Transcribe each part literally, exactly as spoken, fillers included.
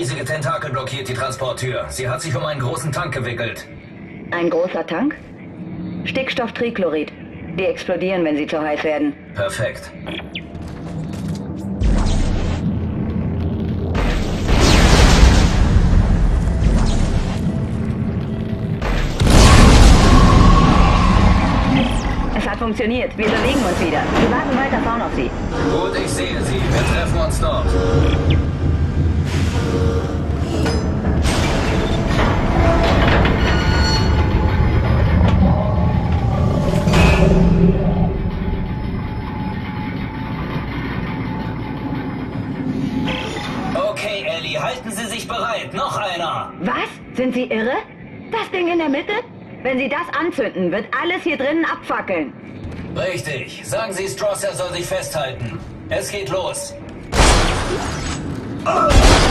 riesige Tentakel blockiert die Transporttür. Sie hat sich um einen großen Tank gewickelt. Ein großer Tank? Stickstofftrichlorid. Die explodieren, wenn sie zu heiß werden. Perfekt. Es hat funktioniert. Wir bewegen uns wieder. Wir warten weiter vorn auf Sie. Gut, ich sehe Sie. Wir treffen uns dort. Okay, Ellie, halten Sie sich bereit. Noch einer. Was? Sind Sie irre? Das Ding in der Mitte? Wenn Sie das anzünden, wird alles hier drinnen abfackeln. Richtig. Sagen Sie Stross, er soll sich festhalten. Es geht los. Oh.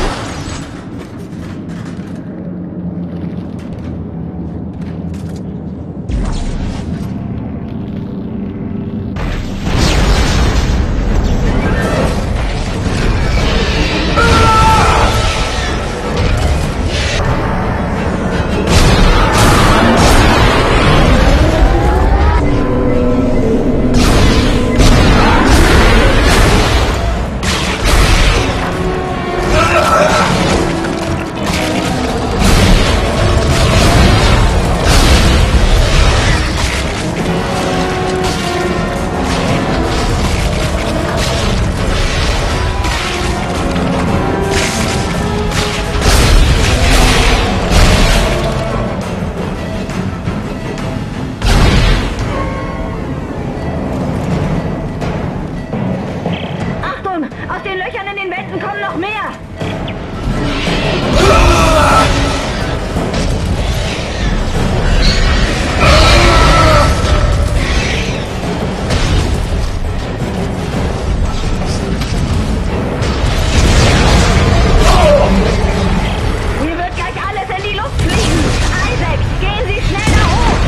Aus den Löchern in den Wänden kommen noch mehr! Hier wird gleich alles in die Luft fliegen! Isaac, gehen Sie schneller hoch!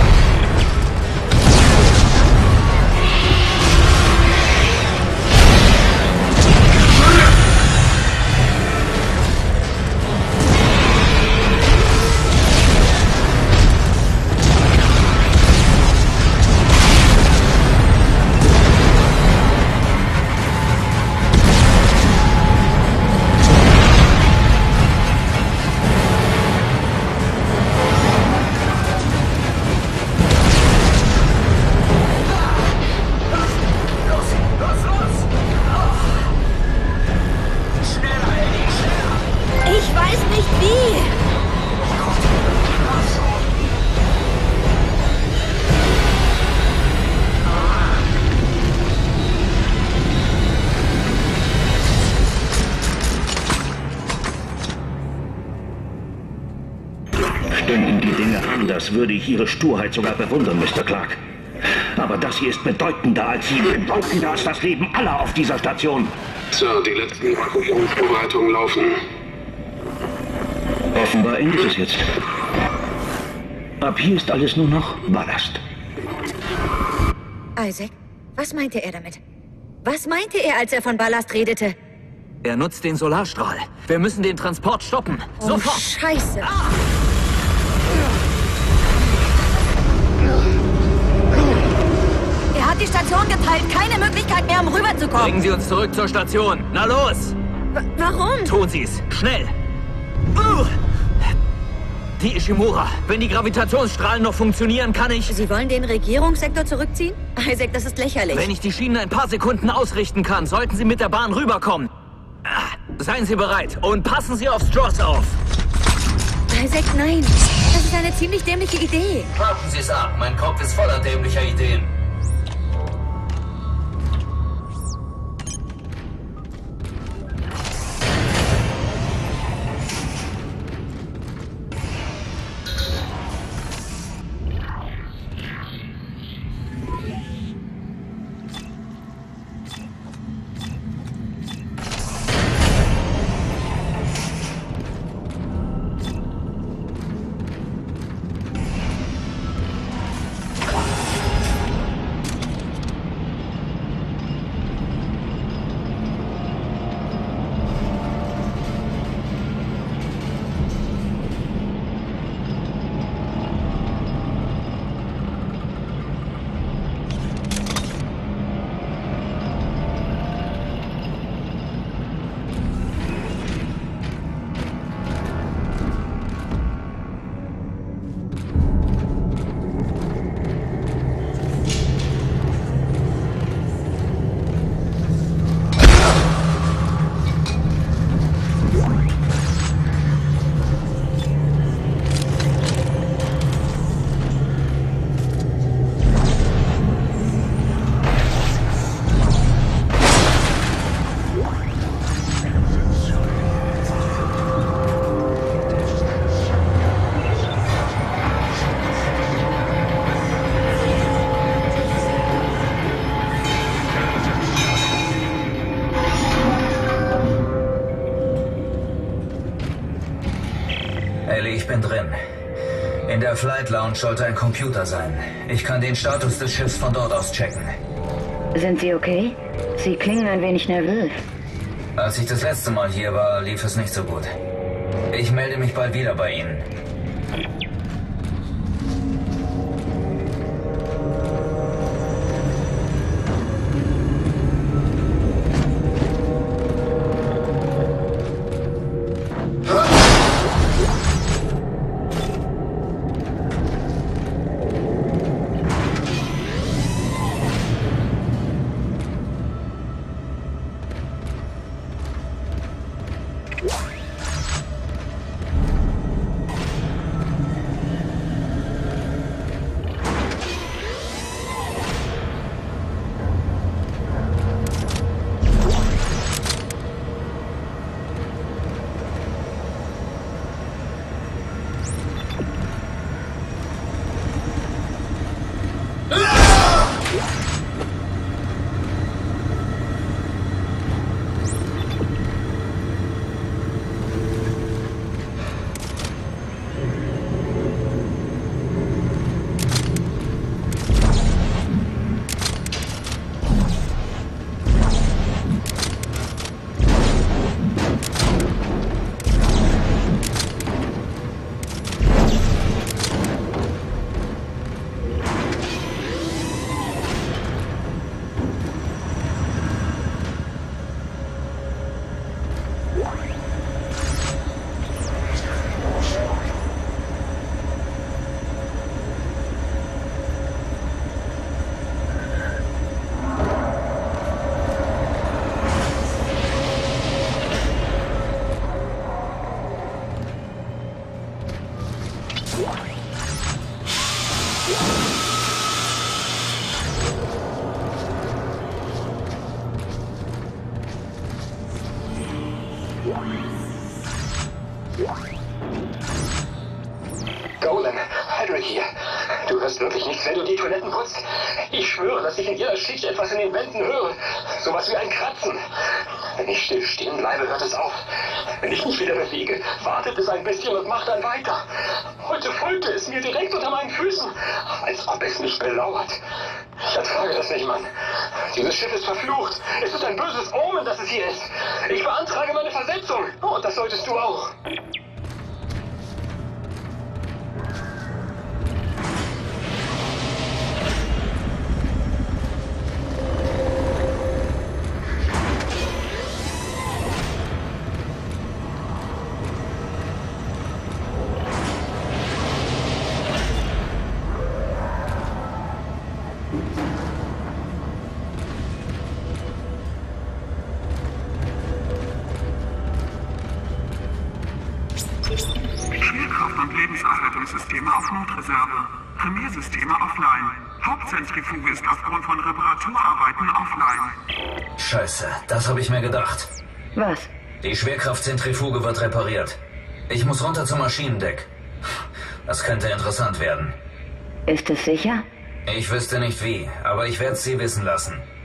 Stünden die Dinge anders, würde ich Ihre Sturheit sogar bewundern, Mister Clark. Aber das hier ist bedeutender als Sie, bedeutender als das Leben aller auf dieser Station. Sir, die letzten Evakuierungsvorbereitungen laufen. Offenbar endet es jetzt. Ab hier ist alles nur noch Ballast. Isaac, was meinte er damit? Was meinte er, als er von Ballast redete? Er nutzt den Solarstrahl. Wir müssen den Transport stoppen. Oh, Sofort! Scheiße! Ah! Er hat die Station geteilt. Keine Möglichkeit mehr, um rüberzukommen. Bringen Sie uns zurück zur Station. Na los! W warum? Tun Sie es. Schnell! Uh! Die Ishimura. Wenn die Gravitationsstrahlen noch funktionieren, kann ich... Sie wollen den Regierungssektor zurückziehen? Isaac, das ist lächerlich. Wenn ich die Schienen ein paar Sekunden ausrichten kann, sollten Sie mit der Bahn rüberkommen. Ah, seien Sie bereit und passen Sie auf Stross auf. Isaac, nein. Das ist eine ziemlich dämliche Idee. Warten Sie es ab. Mein Kopf ist voller dämlicher Ideen. Ellie, ich bin drin. In der Flight Lounge sollte ein Computer sein. Ich kann den Status des Schiffs von dort aus checken. Sind Sie okay? Sie klingen ein wenig nervös. Als ich das letzte Mal hier war, lief es nicht so gut. Ich melde mich bald wieder bei Ihnen. Golem, Hedrick hier. Du hörst wirklich nichts, wenn du die Toiletten putzt? Ich schwöre, dass ich in jeder Schicht etwas in den Wänden höre. Sowas wie ein Kratzen. Wenn ich still stehen bleibe, hört es auf. Wenn ich mich wieder bewege, wartet es ein bisschen und macht dann weiter. Heute folgte es mir direkt unter meinen Füßen, als ob es mich belauert. Ich ertrage das nicht, Mann. Dieses Schiff ist verflucht. Es ist ein böses Omen, dass es hier ist. Ich beantrage meine Versetzung. Und das solltest du auch. Schwerkraft- und Lebenserhaltungssysteme auf Notreserve. Primärsysteme offline. Hauptzentrifuge ist aufgrund von Reparaturarbeiten offline. Scheiße, das habe ich mir gedacht. Was? Die Schwerkraftzentrifuge wird repariert. Ich muss runter zum Maschinendeck. Das könnte interessant werden. Ist es sicher? Ich wüsste nicht wie, aber ich werde es Sie wissen lassen.